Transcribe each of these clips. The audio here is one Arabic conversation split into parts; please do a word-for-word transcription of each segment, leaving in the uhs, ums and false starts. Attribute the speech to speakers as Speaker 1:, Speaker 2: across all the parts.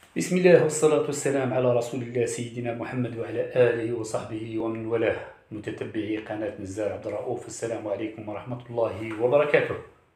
Speaker 1: بسم الله والصلاة والسلام على رسول الله سيدنا محمد وعلى آله وصحبه ومن والاه. متتبعي قناة نزار عبد الرؤوف، السلام عليكم ورحمة الله وبركاته.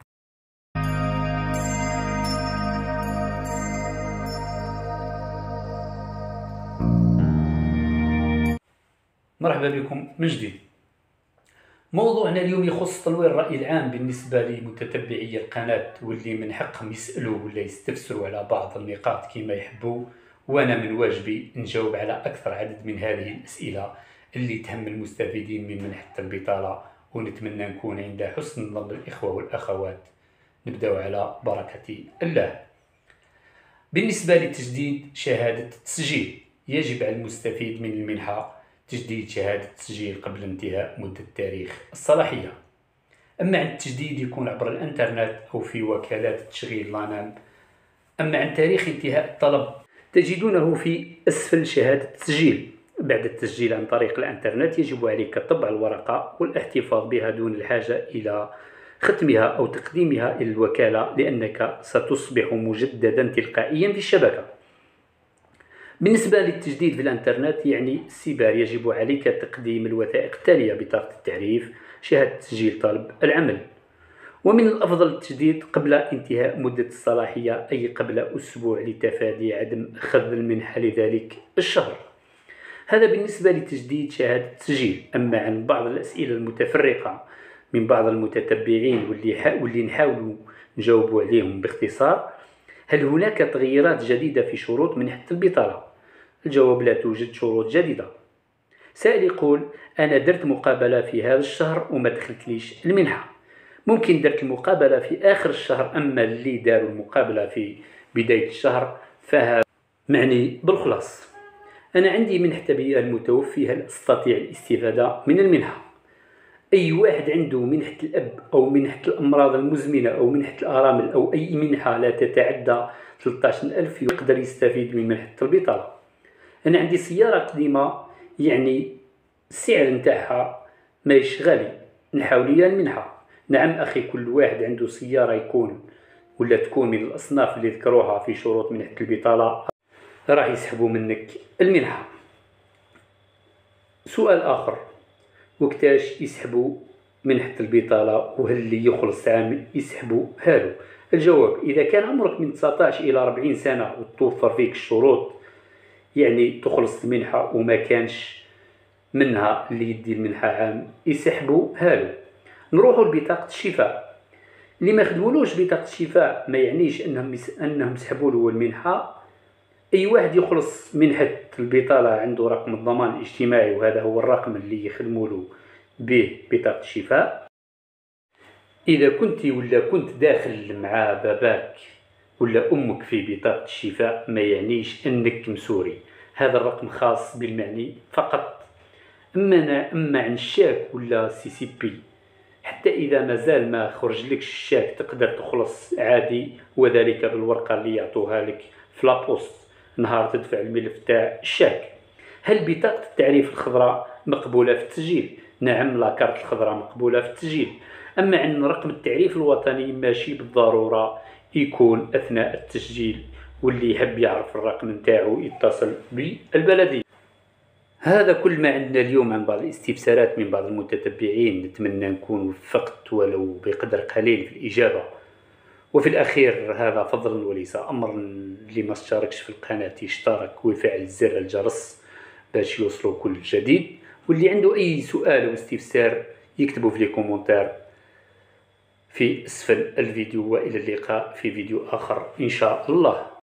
Speaker 1: مرحبا بكم من جديد. موضوعنا اليوم يخص تنوير الرأي العام بالنسبة لمتتبعي القناة، واللي من حقهم يسألوا ولا يستفسروا على بعض النقاط كما يحبوا، وأنا من واجبي نجاوب على أكثر عدد من هذه الأسئلة اللي تهم المستفيدين من منحة البطالة، ونتمنى نكون عند حسن ظن الإخوة والأخوات. نبدأ على بركة الله. بالنسبة لتجديد شهادة التسجيل، يجب على المستفيد من المنحة تجديد شهادة التسجيل قبل انتهاء مدة تاريخ الصلاحية. أما عن التجديد يكون عبر الإنترنت أو في وكالات التشغيل لانام. أما عن تاريخ انتهاء الطلب تجدونه في أسفل شهادة التسجيل. بعد التسجيل عن طريق الإنترنت يجب عليك طبع الورقة والاحتفاظ بها دون الحاجة إلى ختمها أو تقديمها إلى الوكالة، لأنك ستصبح مجددا تلقائيا في الشبكة. بالنسبة للتجديد في الإنترنت يعني السبار، يجب عليك تقديم الوثائق التالية: بطاقة التعريف، شهادة تسجيل طلب العمل. ومن الأفضل التجديد قبل انتهاء مدة الصلاحية، أي قبل أسبوع، لتفادي عدم أخذ المنحة لذلك الشهر. هذا بالنسبة لتجديد شهادة التسجيل. أما عن بعض الأسئلة المتفرقة من بعض المتتبعين واللي, واللي نحاول نجاوب عليهم باختصار: هل هناك تغييرات جديدة في شروط منحة البطالة؟ الجواب: لا توجد شروط جديدة. سائل يقول: أنا درت مقابلة في هذا الشهر وما دخلت ليش المنحة. ممكن درت المقابلة في آخر الشهر، أما اللي داروا المقابلة في بداية الشهر فهذا معني بالخلاص. أنا عندي منحة أبية المتوفي، هل أستطيع الاستفادة من المنحة؟ أي واحد عنده منحة الأب أو منحة الأمراض المزمنة أو منحة الأرامل أو أي منحة لا تتعدى ثلاثة عشر ألف يقدر يستفيد من منحة البطالة. أنا عندي سيارة قديمة، يعني السعر نتاعها ماهيش غالي، نحاول ليها المنحة. نعم أخي، كل واحد عنده سيارة يكون ولا تكون من الأصناف اللي ذكروها في شروط منحة البطالة راح يسحبوا منك المنحة. سؤال آخر: وقتاش يسحبوا منحة البطالة، وهل اللي يخلص عام يسحبوا هالو؟ الجواب: إذا كان عمرك من تسعة عشر إلى أربعين سنة وتوفر فيك الشروط، يعني تخلص المنحة وما كانش منها اللي يدي المنحة عام، يسحبوا هالو. نروحوا لبطاقة الشفاء. اللي ما خدمولوش بطاقة الشفاء ما يعنيش أنهم أنهم سحبوا له المنحة. أي واحد يخلص منحة البطالة عنده رقم الضمان الاجتماعي، وهذا هو الرقم اللي يخدموا له به بطاقة الشفاء. إذا كنت ولا كنت داخل مع باباك ولا أمك في بطاقة الشفاء ما يعنيش أنك مسوري، هذا الرقم خاص بالمعني فقط. أما أما عن الشاك ولا سي سي بي، حتى إذا مازال ما خرج لك الشاك تقدر تخلص عادي، وذلك بالورقة اللي يعطوها لك في لابوست نهار تدفع الملف تاع الشاك. هل بطاقة التعريف الخضراء مقبولة في التسجيل؟ نعم، لاكارت الخضراء مقبولة في التسجيل. أما عن رقم التعريف الوطني ماشي بالضرورة يكون أثناء التسجيل، واللي يحب يعرف الرقم نتاعو يتصل بالبلدية. هذا كل ما عندنا اليوم عن بعض الاستفسارات من بعض المتتبعين. نتمنى نكون وفقت ولو بقدر قليل في الإجابة. وفي الأخير هذا فضل وليس أمر، اللي ما اشتركش في القناة يشترك ويفعل زر الجرس باش يوصلوا كل جديد. واللي عنده أي سؤال أو استفسار يكتبوا في لي كومنتار في أسفل الفيديو. وإلى اللقاء في فيديو آخر إن شاء الله.